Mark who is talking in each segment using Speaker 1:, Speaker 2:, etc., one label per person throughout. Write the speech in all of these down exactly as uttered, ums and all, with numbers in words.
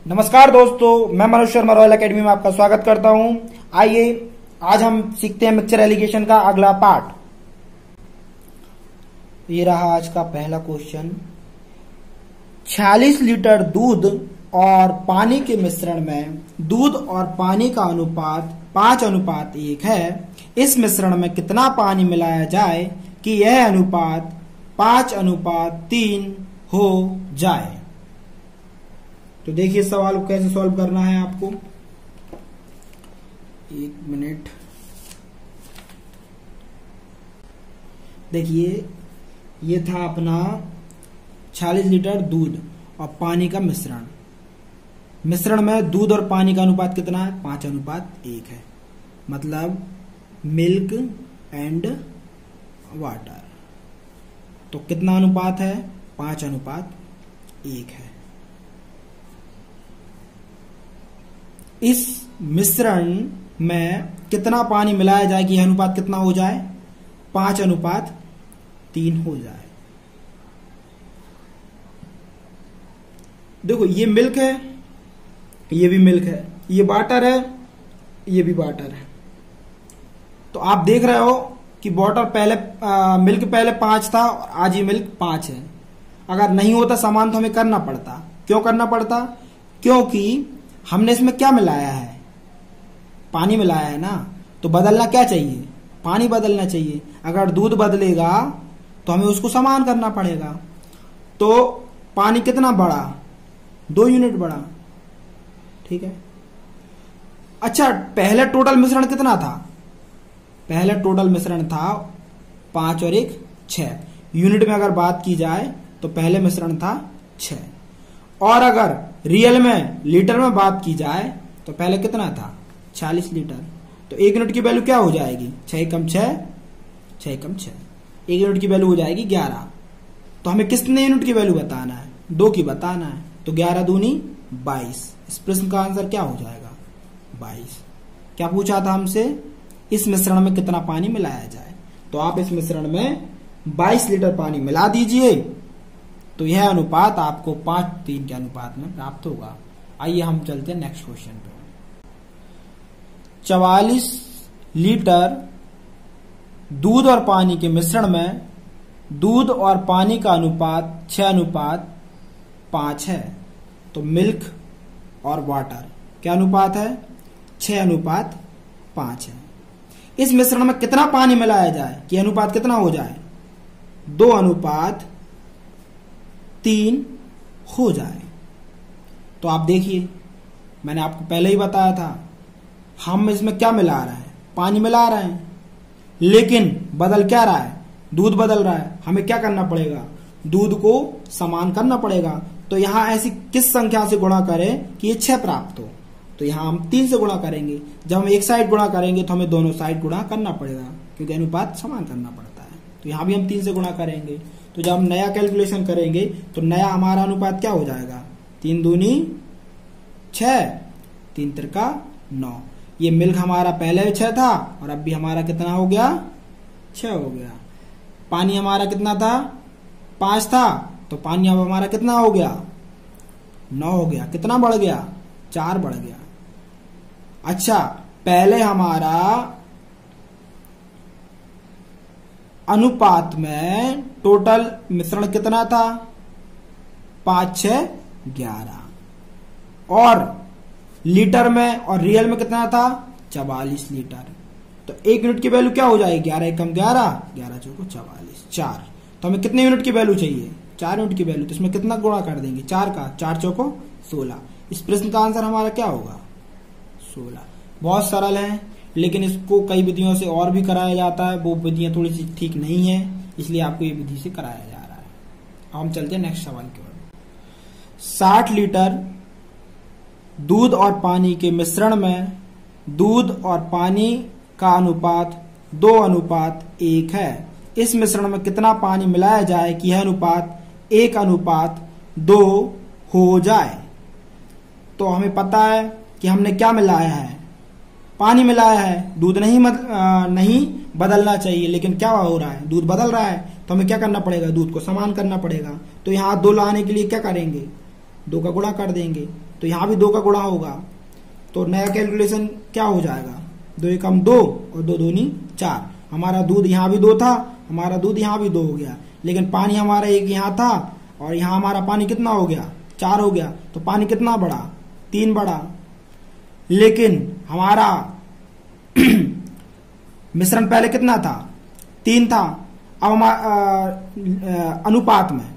Speaker 1: नमस्कार दोस्तों, मैं मनोज शर्मा रॉयल एकेडमी में आपका स्वागत करता हूं। आइए आज हम सीखते हैं मिक्सचर एलिगेशन का अगला पार्ट। ये रहा आज का पहला क्वेश्चन। छियालीस लीटर दूध और पानी के मिश्रण में दूध और पानी का अनुपात पांच अनुपात एक है। इस मिश्रण में कितना पानी मिलाया जाए कि यह अनुपात पांच अनुपात तीन हो जाए। तो देखिए सवाल को कैसे सॉल्व करना है आपको। एक मिनट, देखिए ये था अपना छियालीस लीटर दूध और पानी का मिश्रण। मिश्रण में दूध और पानी का अनुपात कितना है? पांच अनुपात एक है, मतलब मिल्क एंड वाटर। तो कितना अनुपात है? पांच अनुपात एक है। इस मिश्रण में कितना पानी मिलाया जाए कि यह अनुपात कितना हो जाए? पांच अनुपात तीन हो जाए। देखो ये मिल्क है, ये भी मिल्क है, ये वाटर है, ये भी वाटर है। तो आप देख रहे हो कि वाटर पहले आ, मिल्क पहले पांच था और आज ये मिल्क पांच है। अगर नहीं होता समान तो हमें करना पड़ता। क्यों करना पड़ता? क्योंकि हमने इसमें क्या मिलाया है? पानी मिलाया है ना। तो बदलना क्या चाहिए? पानी बदलना चाहिए। अगर दूध बदलेगा तो हमें उसको समान करना पड़ेगा। तो पानी कितना बढ़ा? दो यूनिट बढ़ा। ठीक है। अच्छा, पहले टोटल मिश्रण कितना था? पहले टोटल मिश्रण था पांच और एक छह। यूनिट में अगर बात की जाए तो पहले मिश्रण था छह। और अगर रियल में लीटर में बात की जाए तो पहले कितना था? छियालीस लीटर। तो एक यूनिट की वैल्यू क्या हो जाएगी? छह कम छह, छह कम छह, एक यूनिट की वैल्यू हो जाएगी ग्यारह। तो हमें कितने यूनिट की वैल्यू बताना है? दो की बताना है। तो ग्यारह दूनी बाईस। इस प्रश्न का आंसर क्या हो जाएगा? बाईस। क्या पूछा था हमसे? इस मिश्रण में कितना पानी मिलाया जाए। तो आप इस मिश्रण में बाईस लीटर पानी मिला दीजिए तो यह अनुपात आपको पांच तीन के अनुपात में प्राप्त होगा। आइए हम चलते हैं नेक्स्ट क्वेश्चन पे। चवालीस लीटर दूध और पानी के मिश्रण में दूध और पानी का अनुपात छह अनुपात पांच है। तो मिल्क और वाटर क्या अनुपात है? छह अनुपात पांच है। इस मिश्रण में कितना पानी मिलाया जाए कि अनुपात कितना हो जाए? दो अनुपात तीन हो जाए। तो आप देखिए, मैंने आपको पहले ही बताया था, हम इसमें क्या मिला रहे हैं? पानी मिला रहे हैं, लेकिन बदल क्या रहा है? दूध बदल रहा है। हमें क्या करना पड़ेगा? दूध को समान करना पड़ेगा। तो यहां ऐसी किस संख्या से गुणा करें कि ये छह प्राप्त हो? तो यहां हम तीन से गुणा करेंगे। जब हम एक साइड गुणा करेंगे तो हमें दोनों साइड गुणा करना पड़ेगा, क्योंकि अनुपात समान करना पड़ता है। तो यहां भी हम तीन से गुणा करेंगे। तो जब हम नया कैलकुलेशन करेंगे तो नया हमारा अनुपात क्या हो जाएगा? तीन दूनी छह, तीन तिरका नौ। ये मिल्क हमारा पहले छह था और अब भी हमारा कितना हो गया? छह हो गया। पानी हमारा कितना था? पांच था। तो पानी अब हमारा कितना हो गया? नौ हो गया। कितना बढ़ गया? चार बढ़ गया। अच्छा, पहले हमारा अनुपात में टोटल मिश्रण कितना था? पांच छह ग्यारह। और लीटर में और रियल में कितना था? चवालीस लीटर। तो एक यूनिट की वैल्यू क्या हो जाएगी? ग्यारह एकम ग्यारह, ग्यारह चौको चवालीस, चार। तो हमें कितने यूनिट की वैल्यू चाहिए? चार यूनिट की वैल्यू। तो इसमें कितना गुणा कर देंगे? चार का, चार चौको सोलह। इस प्रश्न का आंसर हमारा क्या होगा? सोलह। बहुत सरल है, लेकिन इसको कई विधियों से और भी कराया जाता है। वो विधियां थोड़ी सी ठीक नहीं है, इसलिए आपको ये विधि से कराया जा रहा है। अब हम चलते हैं नेक्स्ट सवाल की ओर। साठ लीटर दूध और पानी के मिश्रण में दूध और पानी का अनुपात दो अनुपात एक है। इस मिश्रण में कितना पानी मिलाया जाए कि यह अनुपात एक अनुपात दो हो जाए। तो हमें पता है कि हमने क्या मिलाया है? पानी मिलाया है। दूध नहीं मत, आ, नहीं बदलना चाहिए, लेकिन क्या हो रहा है? दूध बदल रहा है। तो हमें क्या करना पड़ेगा? दूध को समान करना पड़ेगा। तो यहाँ दो लाने के लिए क्या करेंगे? दो का गुणा कर देंगे। तो यहां भी दो का गुणा होगा। तो नया कैलकुलेशन क्या हो जाएगा, दो एकम दो और दो दूनी चार। हमारा दूध यहाँ भी दो था, हमारा दूध यहाँ भी दो हो गया, लेकिन पानी हमारा एक यहाँ था और यहाँ हमारा पानी कितना हो गया, चार हो गया। तो पानी कितना बढ़ा, तीन बढ़ा। लेकिन हमारा मिश्रण पहले कितना था, तीन था। अब हमारा अनुपात में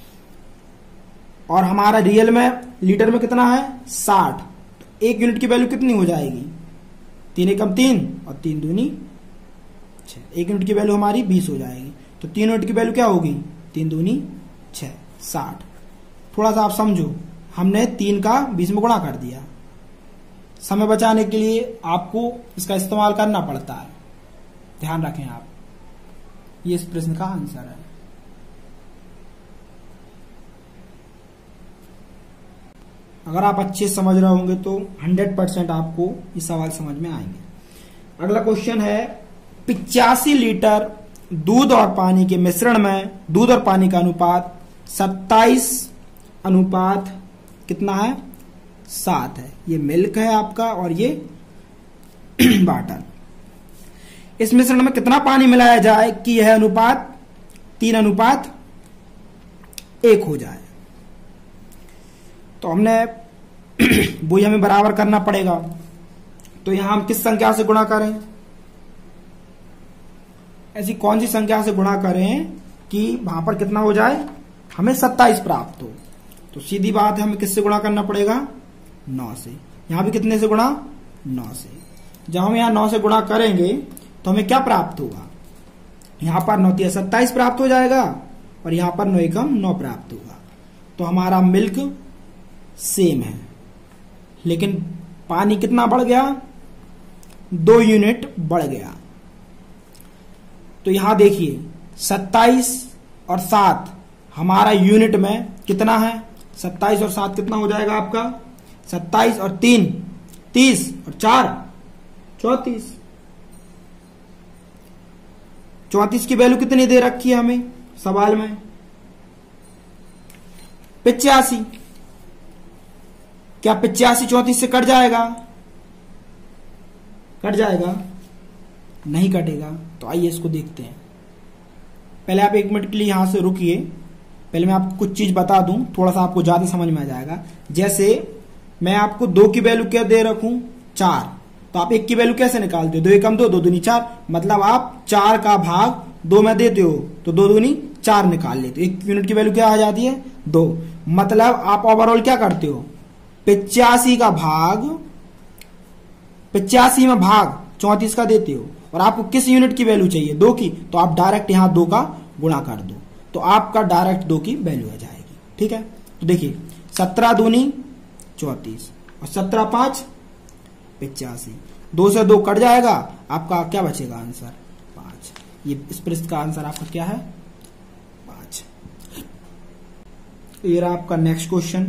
Speaker 1: और हमारा रियल में लीटर में कितना है, साठ। तो एक यूनिट की वैल्यू कितनी हो जाएगी, तीन एकम तीन और तीन दूनी छह। एक यूनिट की वैल्यू हमारी बीस हो जाएगी। तो तीन यूनिट की वैल्यू क्या होगी, तीन दूनी छह, साठ। थोड़ा सा आप समझो, हमने तीन का बीस में गुणा कर दिया। समय बचाने के लिए आपको इसका इस्तेमाल करना पड़ता है, ध्यान रखें आप। ये इस प्रश्न का आंसर है। अगर आप अच्छे से समझ रहे होंगे तो हंड्रेड परसेंट आपको ये सवाल समझ में आएंगे। अगला क्वेश्चन है, पिचासी लीटर दूध और पानी के मिश्रण में दूध और पानी का अनुपात सत्ताईस अनुपात कितना है, सात है। ये मिल्क है आपका और ये वाटर। इस मिश्रण में कितना पानी मिलाया जाए कि यह अनुपात तीन अनुपात एक हो जाए। तो हमने वही हमें बराबर करना पड़ेगा। तो यहां हम किस संख्या से गुणा करें, ऐसी कौन सी संख्या से गुणा करें कि वहां पर कितना हो जाए, हमें सत्ताईस प्राप्त हो। तो सीधी बात है, हमें किससे गुणा करना पड़ेगा, नौ से। यहां भी कितने से गुणा, नौ से। जब हम यहां नौ से गुणा करेंगे तो हमें क्या प्राप्त होगा, यहां पर नौ तिया सत्ताईस प्राप्त हो जाएगा और यहां पर नौ एकम नौ प्राप्त होगा। तो हमारा मिल्क सेम है, लेकिन पानी कितना बढ़ गया, दो यूनिट बढ़ गया। तो यहां देखिए सत्ताईस और सात हमारा यूनिट में कितना है, सत्ताईस और सात कितना हो जाएगा आपका, सत्ताईस और तीन तीस और चार चौतीस। चौतीस की वैल्यू कितनी दे रखी है हमें सवाल में, पिचासी। क्या पिचासी चौतीस से कट जाएगा, कट जाएगा, नहीं कटेगा। तो आइए इसको देखते हैं। पहले आप एक मिनट के लिए यहां से रुकिए, पहले मैं आपको कुछ चीज बता दूं, थोड़ा सा आपको ज्यादा समझ में आ जाएगा। जैसे मैं आपको दो की वैल्यू क्या दे रखूं, चार, तो आप एक की वैल्यू कैसे निकालते हो, दो एकम दो, दो दूनी चार। मतलब आप चार का भाग दो में देते हो तो दो दूनी चार निकाल लेते हो। एक यूनिट की वैल्यू क्या आ जाती है, दो। मतलब आप ओवरऑल क्या करते हो, पिचासी का भाग, पिचासी में भाग चौतीस का देते हो। और आपको किस यूनिट की वैल्यू चाहिए, दो की, तो आप डायरेक्ट यहां दो का गुणा कर दो, तो आपका डायरेक्ट दो की वैल्यू आ जाएगी। ठीक है, तो देखिए सत्रह दूनी चौतीस और सत्रह पांच पिचासी, दो से दो कट जाएगा, आपका क्या बचेगा आंसर, पांच। ये इस प्रश्न का आंसर आपका क्या है, पांच। ये रहा आपका नेक्स्ट क्वेश्चन।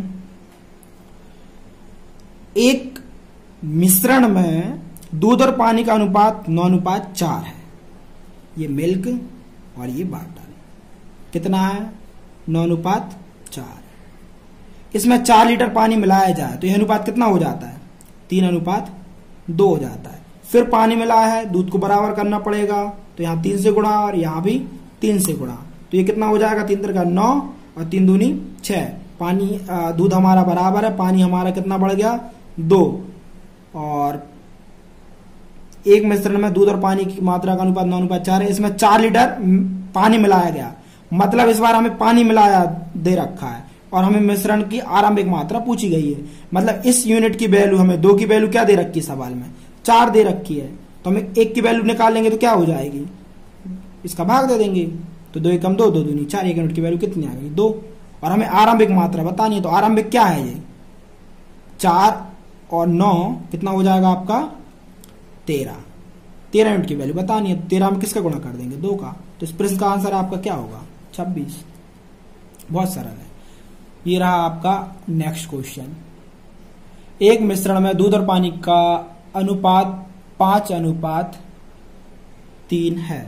Speaker 1: एक मिश्रण में दूध और पानी का अनुपात नौ अनुपात चार है। ये मिल्क और ये वाटर कितना है, नौ अनुपात चार। इसमें चार लीटर पानी मिलाया जाए तो यह अनुपात कितना हो जाता है, तीन अनुपात दो हो जाता है। फिर पानी मिलाया है, दूध को बराबर करना पड़ेगा, तो यहाँ तीन से गुणा और यहाँ भी तीन से गुणा। तो ये कितना हो जाएगा, तीन का नौ और तीन दूनी छह। पानी दूध हमारा बराबर है, पानी हमारा कितना बढ़ गया, दो। और एक मिश्रण में दूध और पानी की मात्रा का अनुपात नौ अनुपात चार है। इसमें चार लीटर पानी मिलाया गया, मतलब इस बार हमें पानी मिलाया दे रखा है और हमें मिश्रण की आरंभिक मात्रा पूछी गई है। मतलब इस यूनिट की वैल्यू, हमें दो की वैल्यू क्या दे रखी है सवाल में, चार दे रखी है। तो हमें एक की वैल्यू निकाल लेंगे तो क्या हो जाएगी, इसका भाग दे देंगे, तो दो एकम दो, दो दूनी चार। एक यूनिट की वैल्यू कितनी आ गई, दो। और हमें आरंभिक मात्रा बतानी है, तो आरंभिक क्या है, ये चार और नौ कितना हो जाएगा आपका, तेरह। तेरह यूनिट की वैल्यू बतानी है, तेरह में किसका गुणा कर देंगे, दो का। तो इस प्रश्न का आंसर आपका क्या होगा, छब्बीस। बहुत सरल है। ये रहा आपका नेक्स्ट क्वेश्चन। एक मिश्रण में दूध और पानी का अनुपात पांच अनुपात तीन है।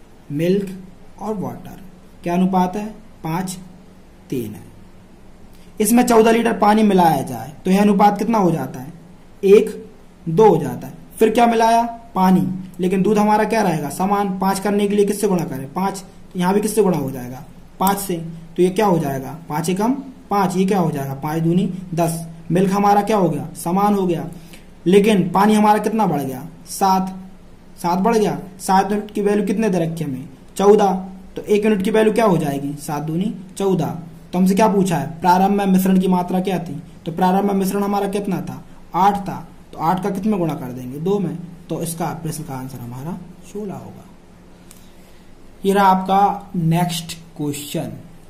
Speaker 1: मिल्क और वाटर क्या अनुपात है, पांच तीन है। इसमें चौदह लीटर पानी मिलाया जाए तो यह अनुपात कितना हो जाता है, एक दो हो जाता है। फिर क्या मिलाया, पानी, लेकिन दूध हमारा क्या रहेगा, समान। पांच करने के लिए किससे गुणा करें, पांच, यहां भी किससे गुणा हो जाएगा, पांच से, तो ये क्या हो जाएगा, पांच एकम पांच, ये क्या हो जाएगा, पांच दूनी दस। मिल्क हमारा क्या हो गया, समान हो गया, लेकिन पानी हमारा कितना बढ़ गया, सात, सात बढ़ गया। सात यूनिट की वैल्यू कितने दे रखी हमें, चौदह, तो एक यूनिट की वैल्यू क्या हो जाएगी, सात दूनी चौदह। तो हमसे क्या पूछा है, प्रारंभ में मिश्रण की मात्रा क्या थी, तो प्रारंभ में मिश्रण हमारा कितना था, आठ था, तो आठ का कितने गुणा कर देंगे, दो में, तो इसका प्रश्न का आंसर हमारा सोलह होगा। ये रहा आपका नेक्स्ट क्वेश्चन।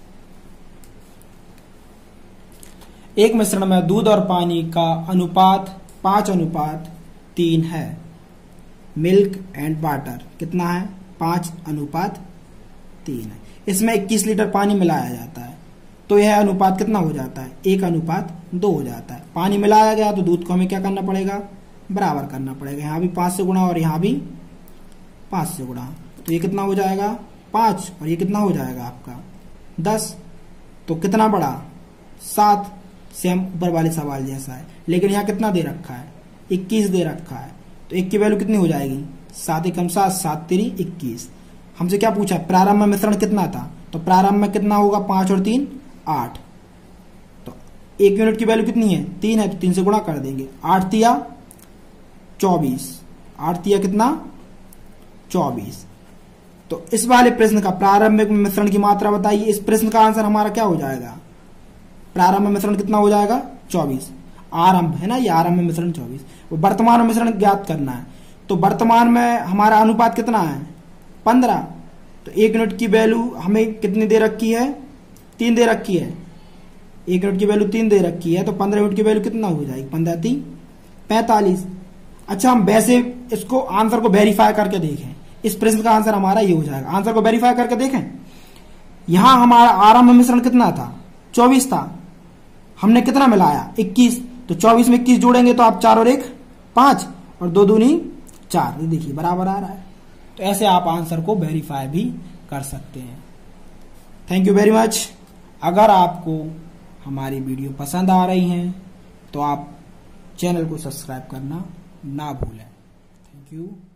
Speaker 1: एक मिश्रण में दूध और पानी का अनुपात पांच अनुपात तीन है। मिल्क एंड वाटर कितना है, पांच अनुपात तीन है। इसमें इक्कीस लीटर पानी मिलाया जाता है तो यह अनुपात कितना हो जाता है, एक अनुपात दो हो जाता है। पानी मिलाया गया तो दूध को हमें क्या करना पड़ेगा, बराबर करना पड़ेगा। यहाँ भी पांच से गुणा और यहाँ भी पांच से गुणा, तो ये कितना हो जाएगा, पांच, और ये कितना हो जाएगा आपका दस। तो कितना बड़ा, सात। सेम ऊपर वाले सवाल जैसा है, लेकिन यहाँ कितना दे रखा है, इक्कीस दे रखा है, तो एक की वैल्यू कितनी हो जाएगी, सात एकम सात, सात तेरी इक्कीस। हमसे क्या पूछा, प्रारंभ में मिश्रण कितना था, तो प्रारंभ में कितना होगा, पांच और तीन आठ, तो एक यूनिट की वैल्यू कितनी है, तीन है, तो तीन से गुणा कर देंगे। आठ तिया चौबीस, आठ तिया कितना चौबीस। तो इस वाले प्रश्न का प्रारंभिक मिश्रण की मात्रा बताइए। इस प्रश्न का आंसर हमारा क्या हो जाएगा, प्रारंभ मिश्रण कितना हो जाएगा, चौबीस। आरंभ है ना, ये आरंभ मिश्रण चौबीस। वर्तमान मिश्रण ज्ञात करना है, तो वर्तमान में हमारा अनुपात कितना है, पंद्रह। तो एक यूनिट की वैल्यू हमें कितनी दे रखी है, तीन दे रखी है। एक यूनिट की वैल्यू तीन दे रखी है, तो पंद्रह यूनिट की वैल्यू कितना हो जाएगी, पंद्रह तीन पैंतालीस। अच्छा, हम वैसे इसको आंसर को वेरीफाई करके देखें। इस प्रश्न का आंसर हमारा ये हो जाएगा। आंसर को वेरीफाई करके देखें, यहां हमारा आरंभ मिश्रण कितना था, चौबीस था, हमने कितना मिलाया, इक्कीस। तो चौबीस में इक्कीस जोड़ेंगे तो आप चार और एक पांच, और दो दूनी चार, ये देखिए बराबर आ रहा है। तो ऐसे आप आंसर को वेरीफाई भी कर सकते हैं। Thank you very much. अगर आपको हमारी वीडियो पसंद आ रही है तो आप चैनल को सब्सक्राइब करना ना भूलें। Thank you.